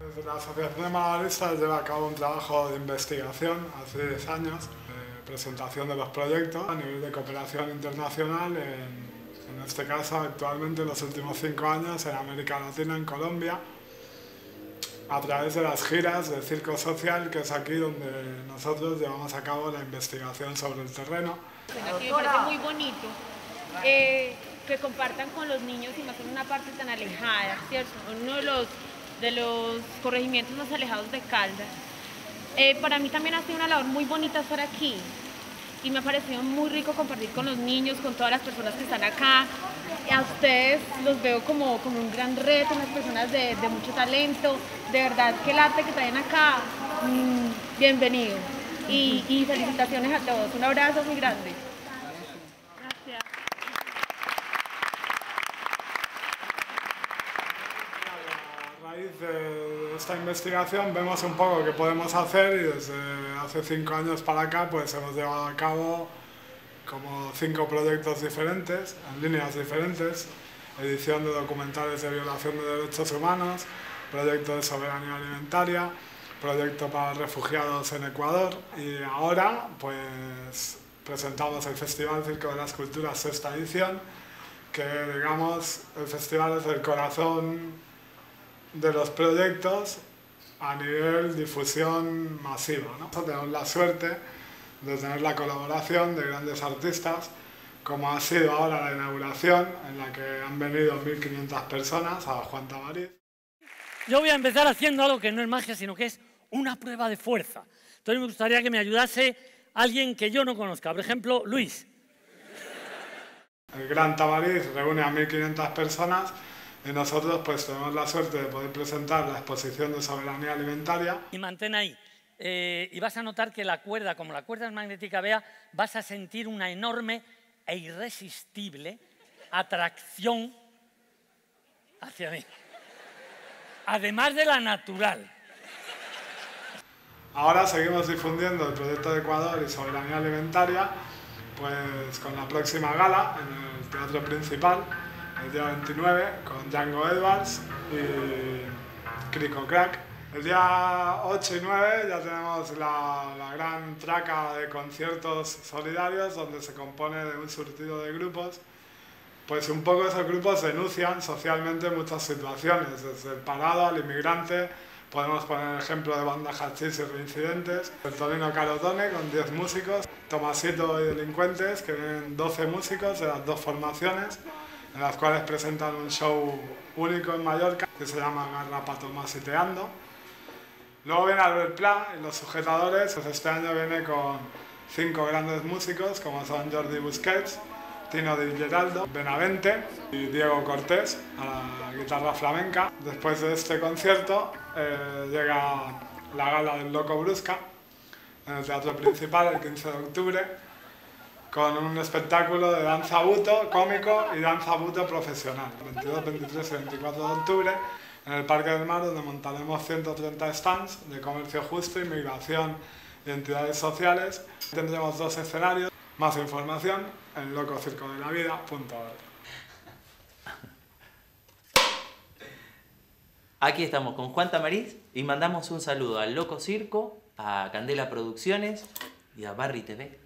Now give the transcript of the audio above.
Desde la Asociación de Malabaristas lleva a cabo un trabajo de investigación hace 10 años, de presentación de los proyectos a nivel de cooperación internacional, en este caso actualmente en los últimos 5 años en América Latina, en Colombia, a través de las giras del Circo Social, que es aquí donde nosotros llevamos a cabo la investigación sobre el terreno. Me parece muy bonito que compartan con los niños y más en una parte tan alejada, ¿cierto? Uno de los corregimientos más alejados de Caldas. Para mí también ha sido una labor muy bonita estar aquí y me ha parecido muy rico compartir con los niños, con todas las personas que están acá. A ustedes los veo como un gran reto, unas personas de mucho talento. De verdad que el arte que traen acá, bienvenido. Y felicitaciones a todos. Un abrazo muy grande. Gracias. A raíz de esta investigación vemos un poco qué podemos hacer y desde hace 5 años para acá pues hemos llevado a cabo como 5 proyectos diferentes, en líneas diferentes: edición de documentales de violación de derechos humanos, proyecto de soberanía alimentaria, proyecto para refugiados en Ecuador, y ahora pues presentamos el Festival Circo de las Culturas, sexta edición, que digamos el festival es el corazón de los proyectos a nivel difusión masiva, ¿no? Tenemos la suerte de tener la colaboración de grandes artistas, como ha sido ahora la inauguración, en la que han venido 1.500 personas a Juan Tamariz. Yo voy a empezar haciendo algo que no es magia, sino que es una prueba de fuerza. Entonces me gustaría que me ayudase alguien que yo no conozca, por ejemplo, Luis. El Gran Tamariz reúne a 1.500 personas y nosotros pues tenemos la suerte de poder presentar la exposición de soberanía alimentaria. Y mantén ahí. Y vas a notar que la cuerda, como la cuerda es magnética, vea, vas a sentir una enorme e irresistible atracción hacia mí. Además de la natural. Ahora seguimos difundiendo el proyecto de Ecuador y soberanía alimentaria, pues con la próxima gala en el Teatro Principal, el día 29, con Django Edwards y Crico Crack. El día 8 y 9 ya tenemos la gran traca de conciertos solidarios, donde se compone de un surtido de grupos. Pues un poco esos grupos denuncian socialmente muchas situaciones, desde el parado al inmigrante. Podemos poner el ejemplo de Banda Hachís y Reincidentes, el Torino Carotone con 10 músicos, Tomasito y Delincuentes, que vienen 12 músicos de las 2 formaciones, en las cuales presentan un show único en Mallorca que se llama Garrapato Masiteando. Luego viene Albert Pla y los sujetadores, pues este año viene con 5 grandes músicos como son Jordi Busquets, Tino Di Geraldo, Benavente y Diego Cortés a la guitarra flamenca. Después de este concierto llega la gala del Loco Brusca en el Teatro Principal el 15 de octubre con un espectáculo de danza buto cómico y danza buto profesional. El 22, 23 y 24 de octubre en el Parque del Mar, donde montaremos 130 stands de comercio justo, inmigración y entidades sociales. Tendremos 2 escenarios. Más información en lococircodelavida.org. Aquí estamos con Juan Tamariz y mandamos un saludo al Loco Circo, a Candela Producciones y a Barry TV.